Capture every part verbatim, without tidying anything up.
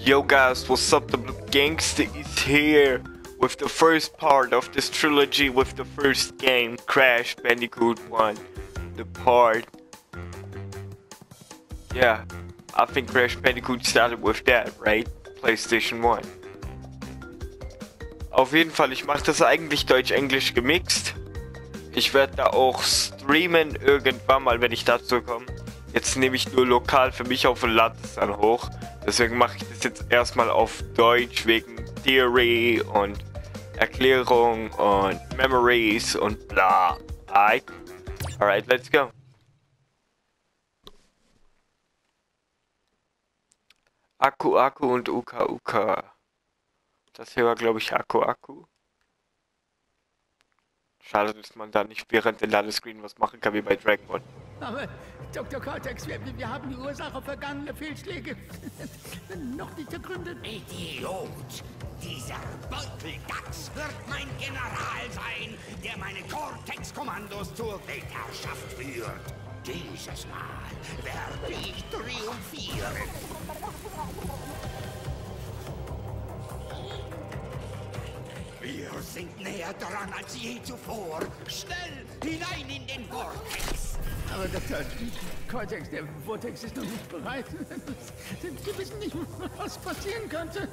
Yo guys, what's up? The Blue Gangster is here with the first part of this trilogy with the first game, Crash Bandicoot one. The part... Yeah, I think Crash Bandicoot started with that, right? PlayStation one. Auf jeden Fall, ich mache das eigentlich Deutsch-Englisch gemixt. Ich werde da auch streamen irgendwann mal, wenn ich dazu komme. Jetzt nehme ich nur lokal für mich auf und lade es dann hoch. Deswegen mache ich das jetzt erstmal auf Deutsch wegen Theory und Erklärung und Memories und bla. Alright, Alright let's go. Akku, Akku und U K, U K. Das hier war, glaube ich, Akku, Akku. Schade, dass man da nicht während der Ladescreen was machen kann wie bei Dragon Ball. Aber, Doktor Cortex, wir, wir haben die Ursache vergangener Fehlschläge noch nicht ergründet. Idiot! Dieser Beuteldachs wird mein General sein, der meine Cortex-Kommandos zur Weltherrschaft führt. Dieses Mal werde ich triumphieren. Wir sind näher dran als je zuvor. Schnell hinein in den Vortex. Aber Doktor Cortex, der Vortex ist noch nicht bereit. Wir wissen nicht, was passieren könnte.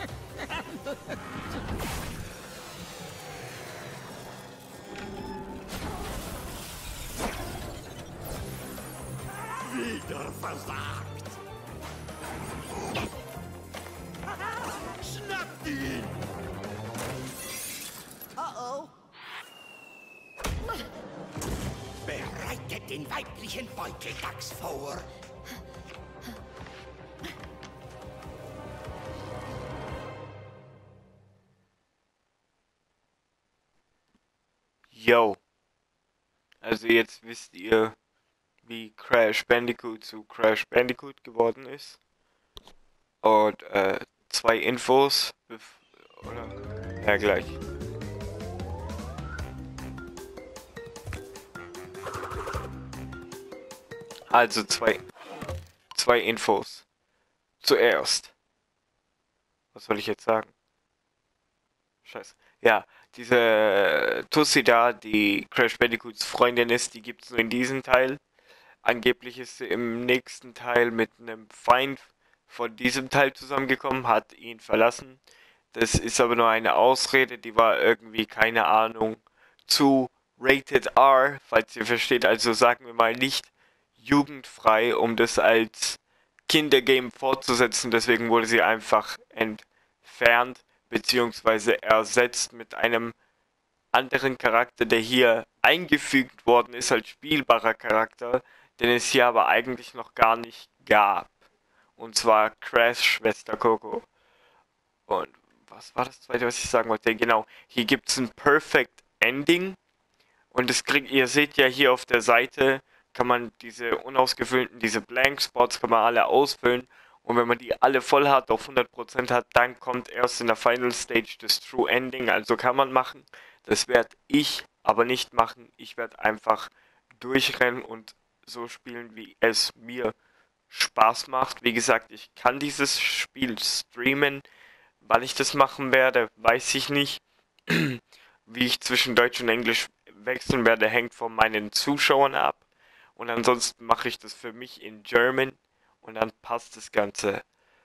Wieder versagt. Schnappt ihn! Oh oh. Bereitet den weiblichen Beuteldachs vor. Yo. Also jetzt wisst ihr, wie Crash Bandicoot zu Crash Bandicoot geworden ist. Und äh, zwei Infos. Oder? Ja, gleich. Also zwei, zwei Infos. Zuerst. Was soll ich jetzt sagen? Scheiße. Ja, diese Tussi da, die Crash Bandicoots Freundin ist, die gibt es nur in diesem Teil. Angeblich ist sie im nächsten Teil mit einem Feind von diesem Teil zusammengekommen, hat ihn verlassen. Das ist aber nur eine Ausrede, die war irgendwie, keine Ahnung, zu Rated R, falls ihr versteht, also sagen wir mal nicht jugendfrei, um das als Kindergame fortzusetzen. Deswegen wurde sie einfach entfernt bzw. ersetzt mit einem anderen Charakter, der hier eingefügt worden ist als spielbarer Charakter, den es hier aber eigentlich noch gar nicht gab. Und zwar Crash Schwester Coco. Und was war das zweite, was ich sagen wollte? Genau, hier gibt es ein Perfect Ending. Und das kriegt, ihr seht ja hier auf der Seite, kann man diese unausgefüllten, diese Blank Spots, kann man alle ausfüllen. Und wenn man die alle voll hat, auf hundert Prozent hat, dann kommt erst in der Final Stage das True Ending. Also kann man machen. Das werde ich aber nicht machen. Ich werde einfach durchrennen und so spielen, wie es mir Spaß macht. Wie gesagt, ich kann dieses Spiel streamen. Wann ich das machen werde, weiß ich nicht. Wie ich zwischen Deutsch und Englisch wechseln werde, hängt von meinen Zuschauern ab. Und ansonsten mache ich das für mich in German und dann passt das Ganze.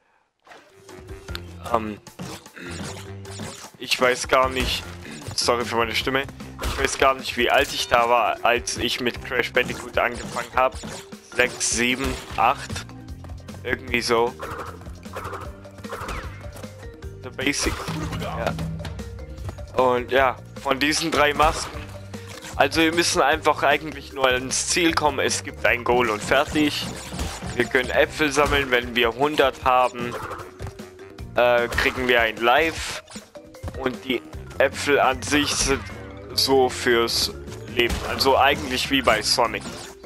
Ähm, ich weiß gar nicht, sorry für meine Stimme, ich weiß gar nicht, wie alt ich da war, als ich mit Crash Bandicoot angefangen habe. sechs, sieben, acht, irgendwie so. The Basic. Ja. Und ja, von diesen drei Masken. Also wir müssen einfach eigentlich nur ins Ziel kommen. Es gibt ein Goal und fertig. Wir können Äpfel sammeln. Wenn wir hundert haben, äh, kriegen wir ein Live. Und die Äpfel an sich sind so fürs Leben. Also eigentlich wie bei Sonic.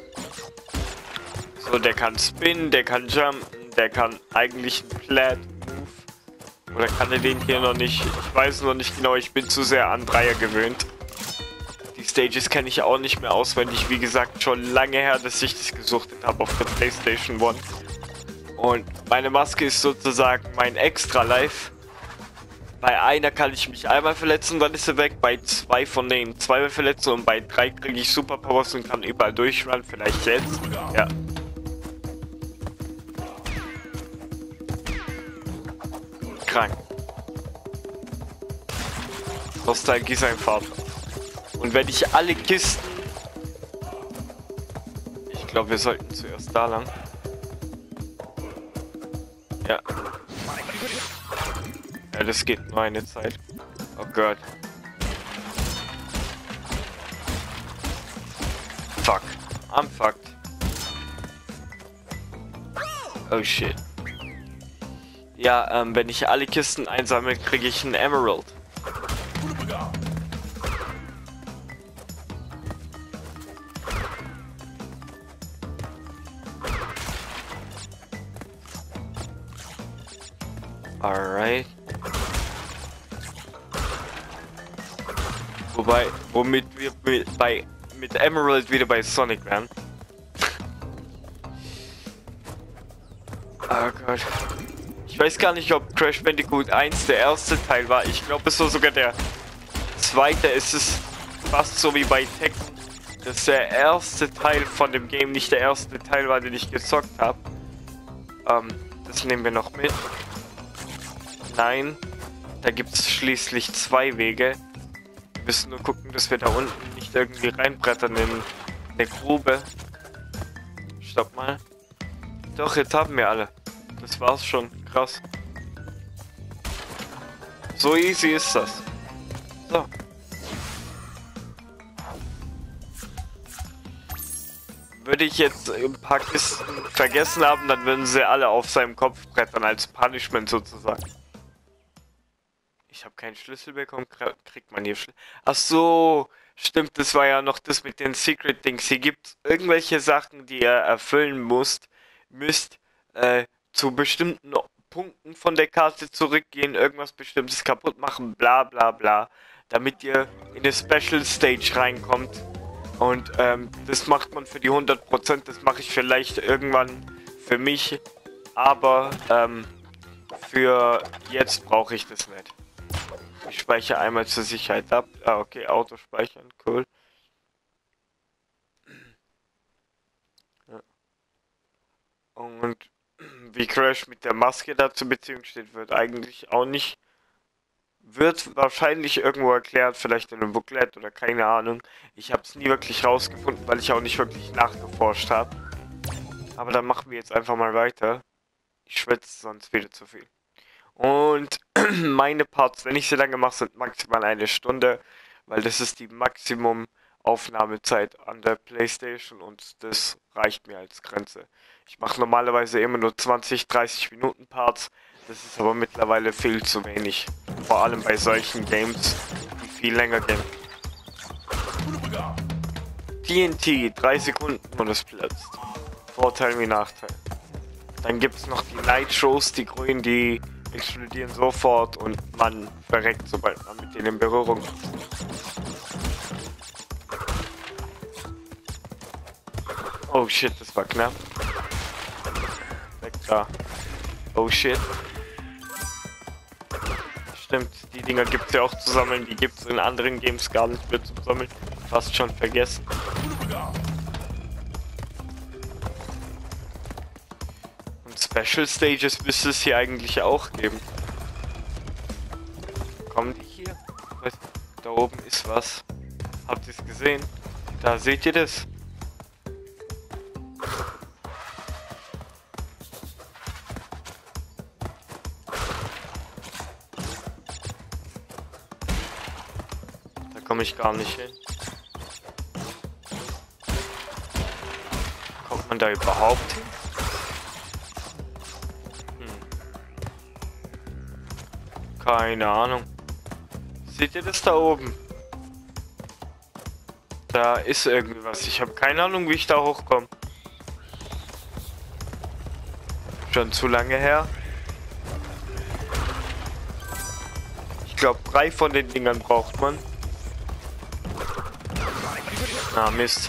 So, der kann spinnen, der kann jumpen, der kann eigentlich einen Plat Move. Oder kann er den hier noch nicht? Ich weiß noch nicht genau, ich bin zu sehr an Dreier gewöhnt. Die Stages kenne ich auch nicht mehr auswendig. Wie gesagt, schon lange her, dass ich das gesuchtet habe auf der PlayStation one. Und meine Maske ist sozusagen mein Extra-Life. Bei einer kann ich mich einmal verletzen, dann ist sie weg. Bei zwei von denen zweimal verletzen und bei drei kriege ich Superpowers und kann überall durchrennen. Vielleicht jetzt. Ja. Krank. Nostalgie sein Vater. Und wenn ich alle Kisten... Ich glaube, wir sollten zuerst da lang. Ja. Ja, das geht nur eine Zeit. Oh Gott. Fuck. I'm fucked. Oh shit. Ja, ähm, wenn ich alle Kisten einsammle, kriege ich einen Emerald. Alright. Wobei, womit wir mit, bei, mit Emerald wieder bei Sonic wären. Oh Gott. Ich weiß gar nicht, ob Crash Bandicoot eins der erste Teil war. Ich glaube, es war sogar der zweite. Es ist fast so wie bei Tekken, dass der erste Teil von dem Game nicht der erste Teil war, den ich gezockt habe. Ähm, das nehmen wir noch mit. Nein, da gibt es schließlich zwei Wege. Wir müssen nur gucken, dass wir da unten nicht irgendwie reinbrettern in eine Grube. Stopp mal. Doch, jetzt haben wir alle. Das war's schon. Krass. So easy ist das. So. Würde ich jetzt ein paar Kisten vergessen haben, dann würden sie alle auf seinem Kopf brettern, als Punishment sozusagen. Ich habe keinen Schlüssel bekommen, kriegt man hier Schlüssel. Ach so, stimmt, das war ja noch das mit den Secret Dings. Hier gibt es irgendwelche Sachen, die ihr erfüllen müsst, müsst äh, zu bestimmten Punkten von der Karte zurückgehen, irgendwas Bestimmtes kaputt machen, bla bla bla, damit ihr in eine Special Stage reinkommt. Und ähm, das macht man für die hundert Prozent, das mache ich vielleicht irgendwann für mich, aber ähm, für jetzt brauche ich das nicht. Ich speichere einmal zur Sicherheit ab. Ah, okay, Auto speichern, cool. Ja. Und wie Crash mit der Maske dazu in Beziehung steht, wird eigentlich auch nicht. Wird wahrscheinlich irgendwo erklärt, vielleicht in einem Booklet oder keine Ahnung. Ich habe es nie wirklich rausgefunden, weil ich auch nicht wirklich nachgeforscht habe. Aber dann machen wir jetzt einfach mal weiter. Ich schwätze sonst wieder zu viel. Und meine Parts, wenn ich sie lange mache, sind maximal eine Stunde, weil das ist die Maximum Aufnahmezeit an der PlayStation und das reicht mir als Grenze. Ich mache normalerweise immer nur zwanzig, dreißig Minuten Parts, das ist aber mittlerweile viel zu wenig. Vor allem bei solchen Games, die viel länger gehen. T N T, drei Sekunden und es platzt. Vorteil wie Nachteil. Dann gibt es noch die Nitros, die grünen, die explodieren sofort und man verreckt, sobald man mit denen in Berührung kommt. Oh shit, das war knapp. Weg da. Oh shit. Stimmt, die Dinger gibt es ja auch zu sammeln, die gibt es in anderen Games gar nicht mehr zu sammeln. Fast schon vergessen. Special Stages müsste es hier eigentlich auch geben. Kommen die hier? Da oben ist was. Habt ihr es gesehen? Da seht ihr das? Da komme ich gar nicht hin. Kommt man da überhaupt hin? Keine Ahnung. Seht ihr das da oben? Da ist irgendwie was. Ich habe keine Ahnung, wie ich da hochkomme. Schon zu lange her. Ich glaube, drei von den Dingern braucht man. Ah, Mist.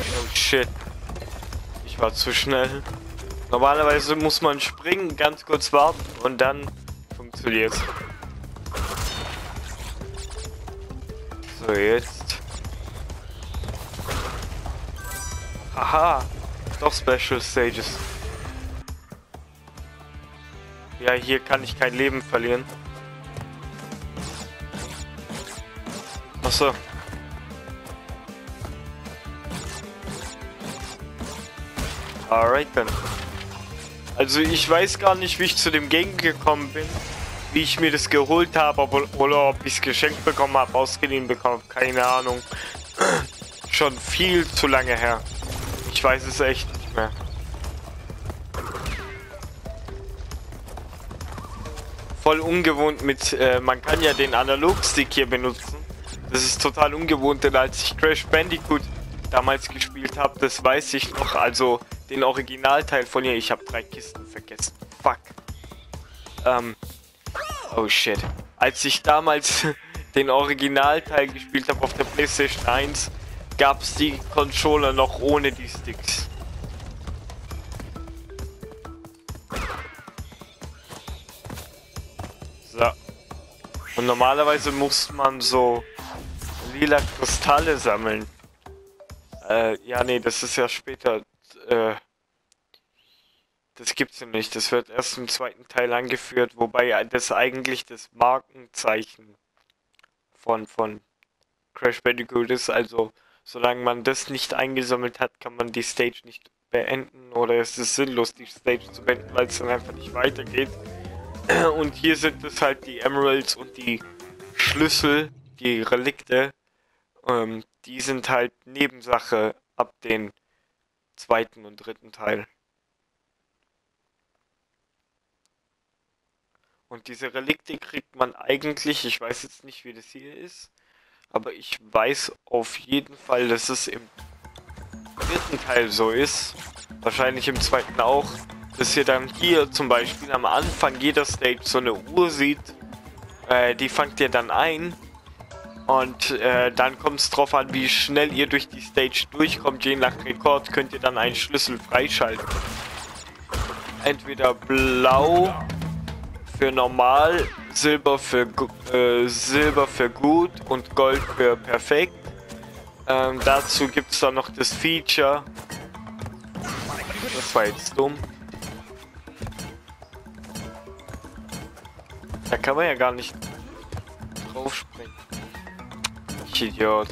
Oh shit. Ich war zu schnell. Normalerweise muss man springen, ganz kurz warten und dann funktioniert's. So, jetzt. Haha. Doch Special Stages. Ja, hier kann ich kein Leben verlieren. Achso. Alright dann. Also ich weiß gar nicht, wie ich zu dem Game gekommen bin. Wie ich mir das geholt habe, oder ob ich es geschenkt bekommen habe, ausgeliehen bekommen. Keine Ahnung. Schon viel zu lange her. Ich weiß es echt nicht mehr. Voll ungewohnt mit, äh, man kann ja den Analogstick hier benutzen. Das ist total ungewohnt, denn als ich Crash Bandicoot damals gespielt habe, das weiß ich noch, also den Originalteil von ihr, ich habe drei Kisten vergessen. Fuck. Ähm, oh shit. Als ich damals den Originalteil gespielt habe auf der PlayStation eins, gab es die Controller noch ohne die Sticks. So. Und normalerweise muss man so lila Kristalle sammeln. Äh, ja, nee, das ist ja später. Äh, das gibt's ja nicht. Das wird erst im zweiten Teil angeführt, wobei das eigentlich das Markenzeichen von, von Crash Bandicoot ist. Also, solange man das nicht eingesammelt hat, kann man die Stage nicht beenden. Oder es ist sinnlos, die Stage zu beenden, weil es dann einfach nicht weitergeht. Und hier sind es halt die Emeralds und die Schlüssel, die Relikte. Ähm, die sind halt Nebensache ab den zweiten und dritten Teil. Und diese Relikte kriegt man eigentlich, ich weiß jetzt nicht, wie das hier ist, aber ich weiß auf jeden Fall, dass es im dritten Teil so ist, wahrscheinlich im zweiten auch, dass ihr dann hier zum Beispiel am Anfang jeder Stage so eine Uhr sieht, äh, die fangt ihr dann ein und äh, dann kommt es drauf an, wie schnell ihr durch die Stage durchkommt. Je nach Rekord könnt ihr dann einen Schlüssel freischalten. Entweder blau für normal, Silber für äh, Silber für gut und Gold für perfekt. Ähm, dazu gibt es dann noch das Feature. Das war jetzt dumm. Da kann man ja gar nicht drauf springen. Ich Idiot.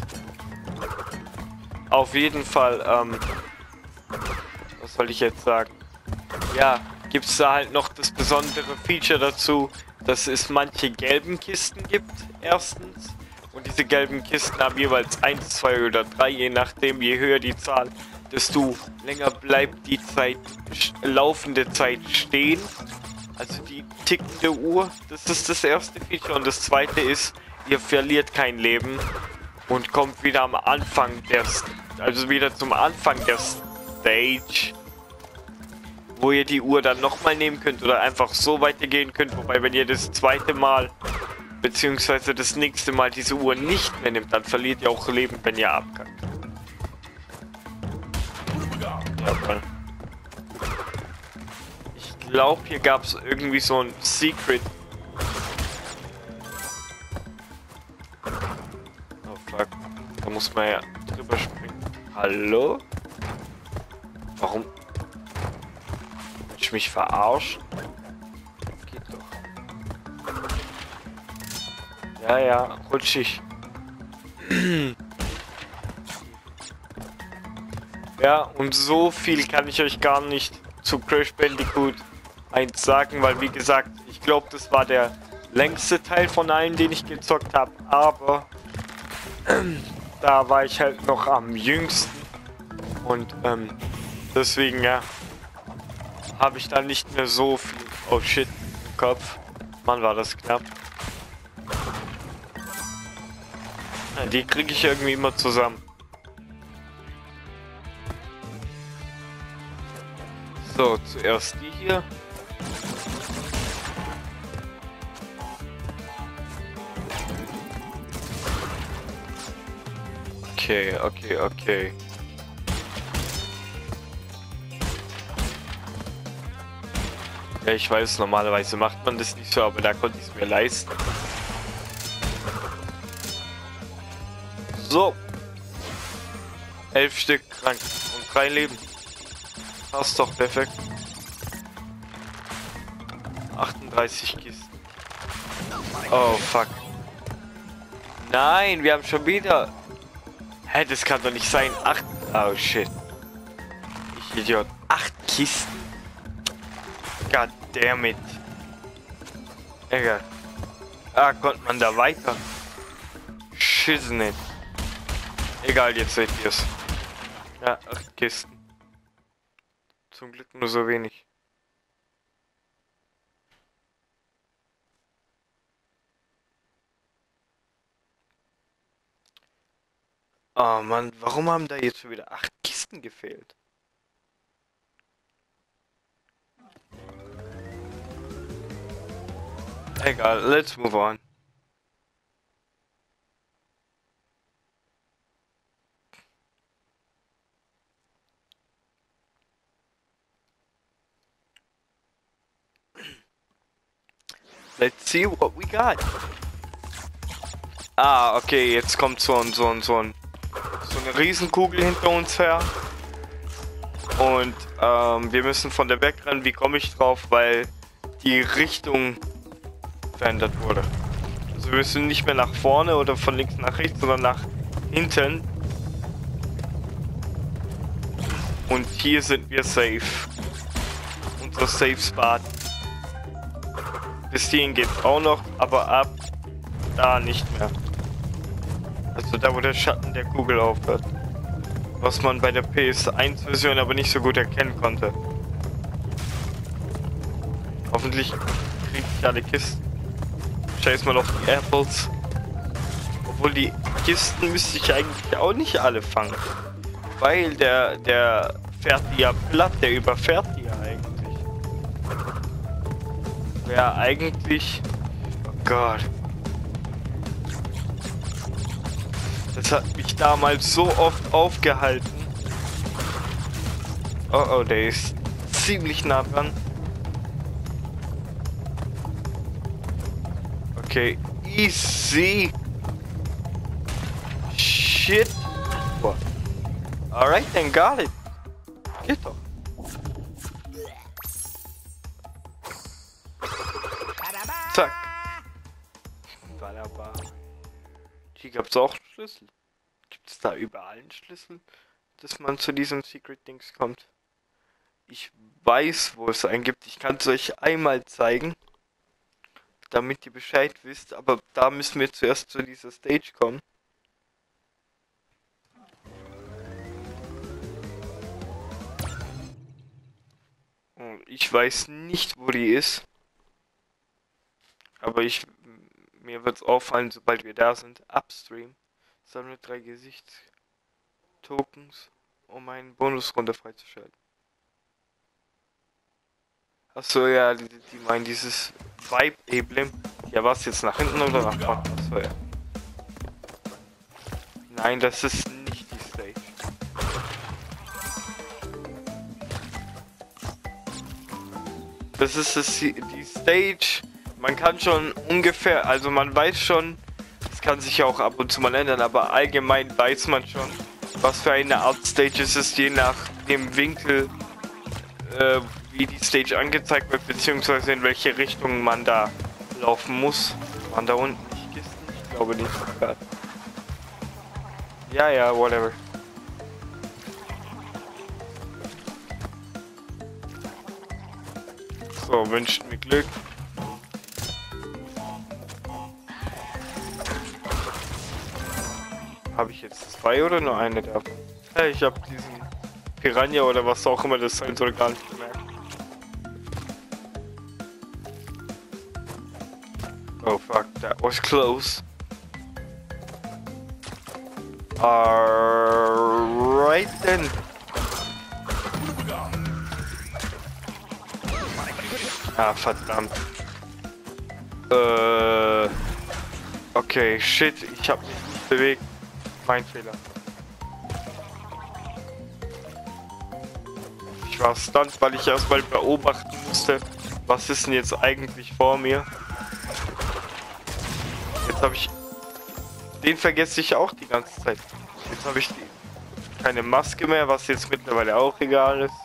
Auf jeden Fall, ähm, was soll ich jetzt sagen? Ja, gibt es da halt noch das besondere Feature dazu, dass es manche gelben Kisten gibt, erstens. Und diese gelben Kisten haben jeweils eins, zwei oder drei, je nachdem, je höher die Zahl, desto länger bleibt die Zeit, laufende Zeit stehen. Also die tickende Uhr, das ist das erste Feature. Und das zweite ist, ihr verliert kein Leben und kommt wieder am Anfang der, also wieder zum Anfang der Stage, wo ihr die Uhr dann nochmal nehmen könnt oder einfach so weitergehen könnt. Wobei, wenn ihr das zweite Mal beziehungsweise das nächste Mal diese Uhr nicht mehr nimmt, dann verliert ihr auch Leben, wenn ihr abkackt. Jawohl. Ich glaube, hier gab es irgendwie so ein Secret. Oh fuck. Da muss man ja drüber springen. Hallo? Warum? Will ich mich verarschen? Geht doch. Ja, ja, rutschig. Ja, und so viel kann ich euch gar nicht zu Crash Bandicoot eins sagen, weil wie gesagt, ich glaube, das war der längste Teil von allen, den ich gezockt habe, aber ähm, da war ich halt noch am jüngsten und ähm, deswegen, ja, habe ich da nicht mehr so viel, oh shit, im Kopf. Mann, war das knapp. Ja, die kriege ich irgendwie immer zusammen. So, zuerst die hier. Okay, okay, okay. Ja, ich weiß, normalerweise macht man das nicht so, aber da konnte ich es mir leisten. So. Elf Stück krank und drei Leben. Passt doch perfekt. achtunddreißig Kisten. Oh, fuck. Nein, wir haben schon wieder... Hä, das kann doch nicht sein. Acht... Oh, shit. Ich Idiot. Acht Kisten. God damn it. Egal. Ah, konnte man da weiter? Schissen nicht. Egal, jetzt seht ihr es. Ja, acht Kisten. Zum Glück nur so wenig. Oh Mann, warum haben da jetzt schon wieder acht Kisten gefehlt? Egal, let's move on. Let's see what we got. Ah, okay, jetzt kommt so ein, so ein, so ein, so eine Riesenkugel hinter uns her. Und ähm, wir müssen von der wegrennen. Wie komme ich drauf? Weil die Richtung verändert wurde. Also wir müssen nicht mehr nach vorne oder von links nach rechts, sondern nach hinten. Und hier sind wir safe. Unser Safe Spot. Bis hierhin geht auch noch, aber ab da nicht mehr. Also da, wo der Schatten der Kugel aufhört. Was man bei der P S eins Version aber nicht so gut erkennen konnte. Hoffentlich kriege ich alle Kisten. Scheiß mal auf die Apples. Obwohl die Kisten müsste ich eigentlich auch nicht alle fangen. Weil der, der fährt die ja platt, der überfährt die ja eigentlich. Wäre eigentlich... Oh Gott. Das hat mich damals so oft aufgehalten. Oh oh, der ist ziemlich nah dran. Okay, easy. Shit. What? Alright, then got it. Geht doch. Zack. Wunderbar. Hier gab es auch einen Schlüssel. Gibt es da überall einen Schlüssel, dass man zu diesem Secret Dings kommt? Ich weiß, wo es einen gibt. Ich kann es euch einmal zeigen, damit ihr Bescheid wisst. Aber da müssen wir zuerst zu dieser Stage kommen. Und ich weiß nicht, wo die ist. Aber ich... Mir wird es auffallen, sobald wir da sind. Upstream. Sammle drei Gesichtstokens, um eine Bonusrunde freizuschalten. Achso, ja, die, die meinen dieses Vibe-Emblem. Ja, was jetzt nach hinten oder nach vorne? Achso, ja. Nein, das ist nicht die Stage. Das ist das, die Stage. Man kann schon ungefähr, also man weiß schon, es kann sich ja auch ab und zu mal ändern, aber allgemein weiß man schon, was für eine Art Stage es ist, je nach dem Winkel, äh, wie die Stage angezeigt wird, beziehungsweise in welche Richtung man da laufen muss. Waren da unten nicht Kisten? Ich glaube nicht. Ja, ja, whatever. So, wünscht mir Glück. Habe ich jetzt zwei oder nur eine davon? Ja, ich habe diesen Piranha oder was auch immer das sein soll gar nicht gemerkt. Oh fuck, that was close. Alright then. Ah, verdammt. Äh. Okay, shit, ich habe mich nicht bewegt. Mein Fehler. Ich war stunt, weil ich erstmal beobachten musste, Was ist denn jetzt eigentlich vor mir? Jetzt habe ich... Den vergesse ich auch die ganze Zeit. Jetzt habe ich die, keine Maske mehr, was jetzt mittlerweile auch egal ist.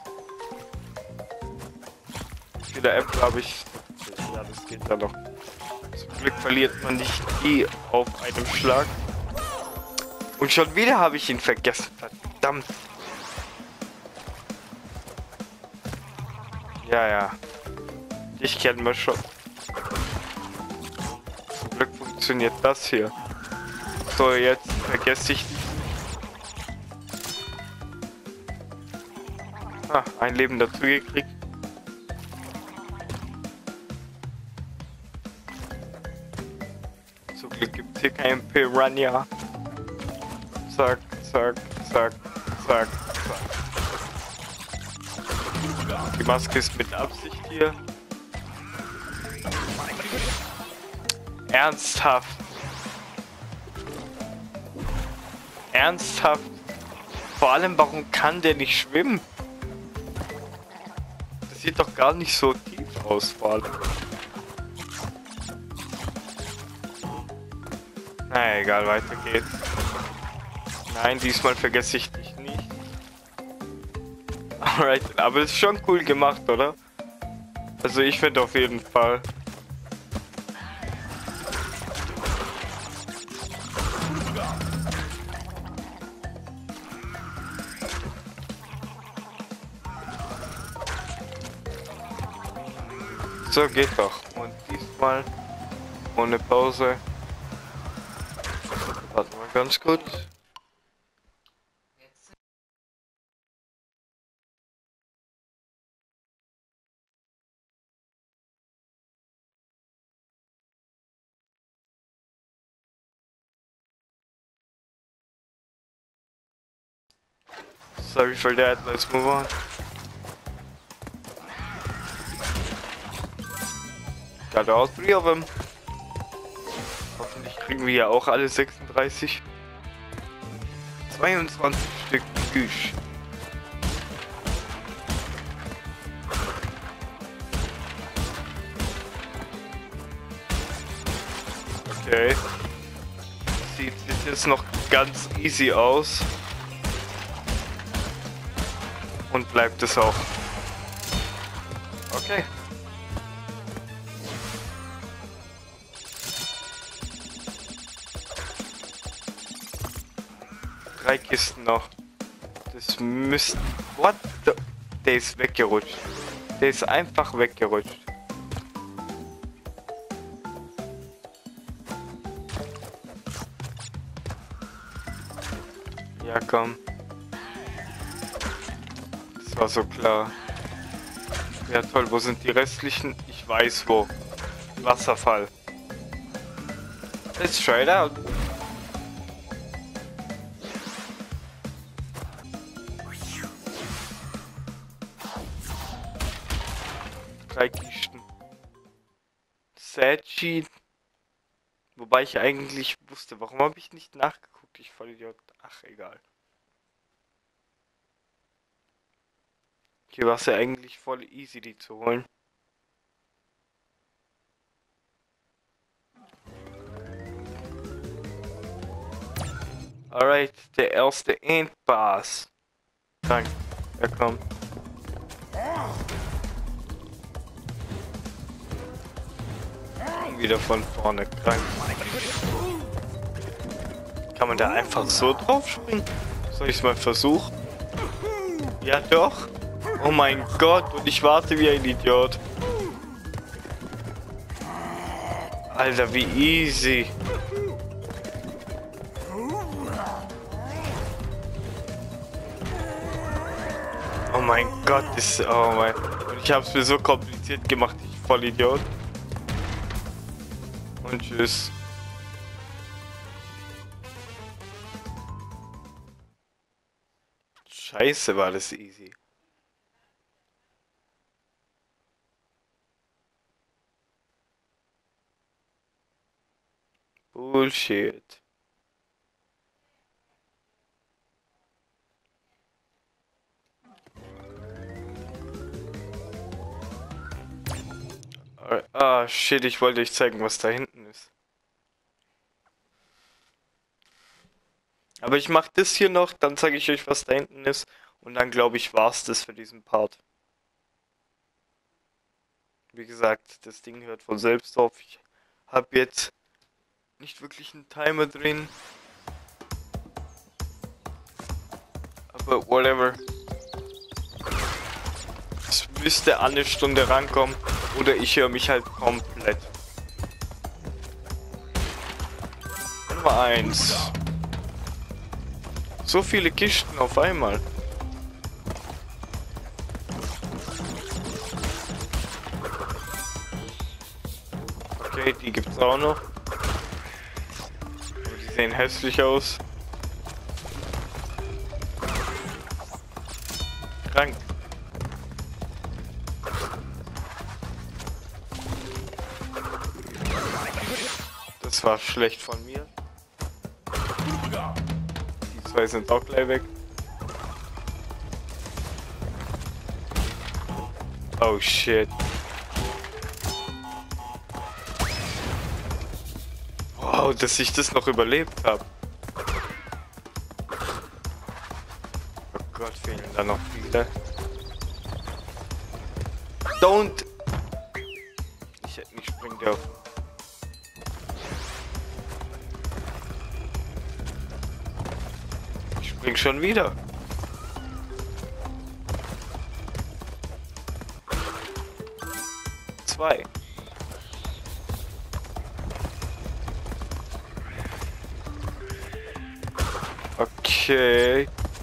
Wieder Apple habe ich... Ja, das geht ja noch. Zum Glück verliert man nicht die auf einem Schlag. Und schon wieder habe ich ihn vergessen. Verdammt. Ja, ja. Ich kenne mich schon. Zum Glück funktioniert das hier. So, jetzt vergesse ich... Ah, ein Leben dazu gekriegt. Zum Glück gibt es hier kein Piranha. Zack, zack, zack, zack, zack. Die Maske ist mit Absicht hier. Ernsthaft. Ernsthaft. Vor allem, warum kann der nicht schwimmen? Das sieht doch gar nicht so tief aus, vor allem. Na egal, weiter geht's. Nein, diesmal vergesse ich dich nicht. Alright, aber es ist schon cool gemacht, oder? Also ich finde auf jeden Fall. So, geht doch. Und diesmal ohne Pause. Warte mal ganz kurz. Sorry for that, let's move on. Got all three of them. Hoffentlich kriegen wir ja auch alle sechsunddreißig. zweiundzwanzig Stück Güsch. Okay. Sieht jetzt noch ganz easy aus. Und bleibt es auch. Okay. Drei Kisten noch. Das müsste... What the... Der ist weggerutscht. Der ist einfach weggerutscht. Ja, komm. Das war so klar. Ja toll, wo sind die restlichen? Ich weiß wo. Wasserfall. Let's try it out. Drei Kisten. Sad Sheet. Wobei ich eigentlich wusste, warum habe ich nicht nachgeguckt? Ich Vollidiot. Ach, egal. Hier war es ja eigentlich voll easy, die zu holen. Alright, der erste Endboss. Danke. Ja, komm. Wieder von vorne krank. Kann man da einfach so drauf springen? Soll ich es mal versuchen? Ja doch. Oh mein Gott, und ich warte wie ein Idiot. Alter, wie easy. Oh mein Gott, ist... Oh mein... Und ich hab's mir so kompliziert gemacht, ich Vollidiot. Und tschüss. Scheiße, war das easy. Bullshit. Alright. Ah, shit, ich wollte euch zeigen, was da hinten ist. Aber ich mache das hier noch, dann zeige ich euch, was da hinten ist. Und dann, glaube ich, war's das für diesen Part. Wie gesagt, das Ding hört von selbst auf. Ich habe jetzt nicht wirklich einen Timer drin. Aber whatever. Es müsste eine Stunde rankommen. Oder ich höre mich halt komplett. Nummer eins. So viele Kisten auf einmal. Okay, die gibt's auch noch. Aber die sehen hässlich aus. Krank. Das war schlecht von mir. Die zwei sind auch gleich weg. Oh shit. Wow, dass ich das noch überlebt habe. Oh Gott, fehlen da noch viele. Don't! Ich hätte nicht springen dürfen. Ich spring schon wieder. Zwei. Okay.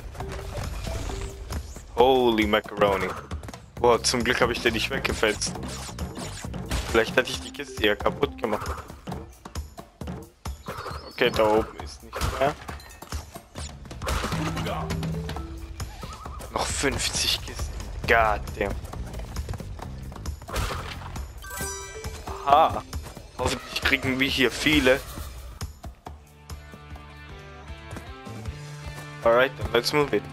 Holy Macaroni. Boah, zum Glück habe ich den nicht weggefetzt. Vielleicht hatte ich die Kiste ja kaputt gemacht. Okay, da oben ist nichts mehr. Noch fünfzig Kisten. God damn. Aha. Hoffentlich kriegen wir hier viele. Alright, then let's move it.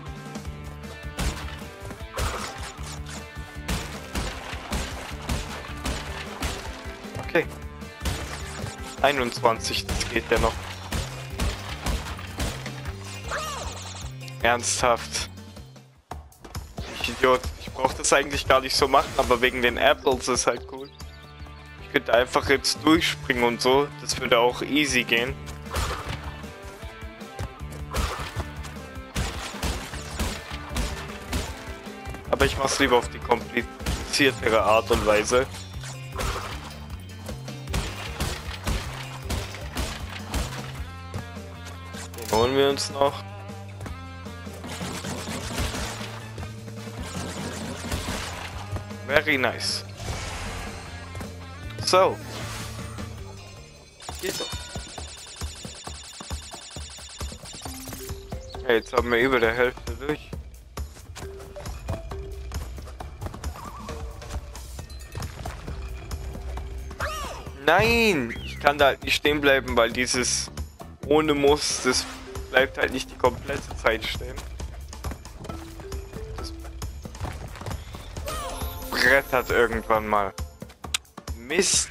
Okay. einundzwanzig, das geht ja noch. Ernsthaft. Ich Idiot. Ich brauche das eigentlich gar nicht so machen, aber wegen den Apples ist halt cool. Ich könnte einfach jetzt durchspringen und so. Das würde auch easy gehen. Aber ich mach's lieber auf die kompliziertere Art und Weise. Den holen wir uns noch. Very nice. So. Geht doch. Hey, jetzt haben wir über der Hälfte durch. Nein! Ich kann da halt nicht stehen bleiben, weil dieses ohne Muss, das bleibt halt nicht die komplette Zeit stehen. Das Brett hat irgendwann mal. Mist!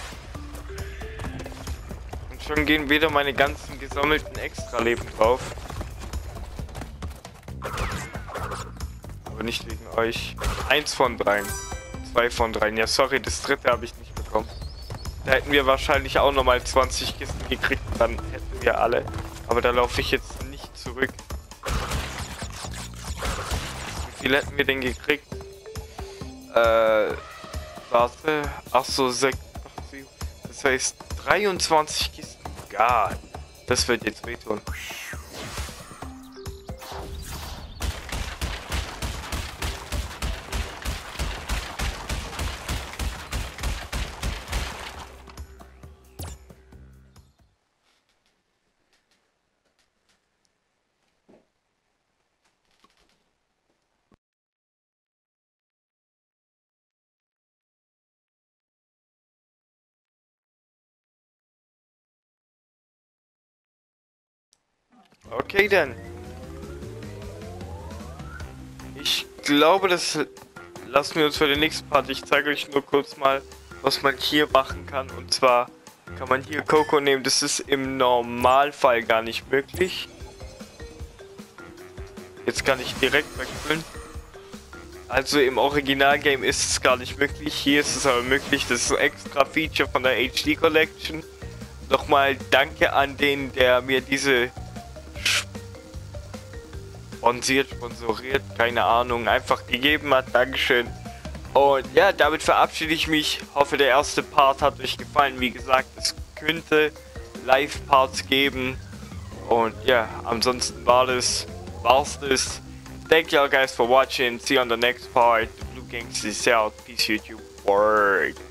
Und schon gehen wieder meine ganzen gesammelten Extra-Leben drauf. Aber nicht wegen euch. Eins von dreien. Zwei von dreien. Ja, sorry, das dritte habe ich nicht bekommen. Da hätten wir wahrscheinlich auch nochmal zwanzig Kisten gekriegt, dann hätten wir alle. Aber da laufe ich jetzt nicht zurück. Wie viel hätten wir denn gekriegt? Äh, warte. Ach so, sechs. Das heißt dreiundzwanzig Kisten. God. Das wird jetzt wehtun. Okay, dann. Ich glaube, das lassen wir uns für den nächsten Part. Ich zeige euch nur kurz mal, was man hier machen kann. Und zwar kann man hier Coco nehmen. Das ist im Normalfall gar nicht möglich. Jetzt kann ich direkt wechseln. Also im Originalgame ist es gar nicht möglich. Hier ist es aber möglich. Das ist ein extra Feature von der H D Collection. Nochmal danke an den, der mir diese sponsiert, sponsoriert, keine Ahnung, einfach gegeben hat. Dankeschön. Und ja, damit verabschiede ich mich. Hoffe, der erste Part hat euch gefallen. Wie gesagt, es könnte Live-Parts geben. Und ja, ansonsten war das, war's das. Thank you all guys for watching. See you on the next part. The Blue Gangsters out. Peace YouTube. Word.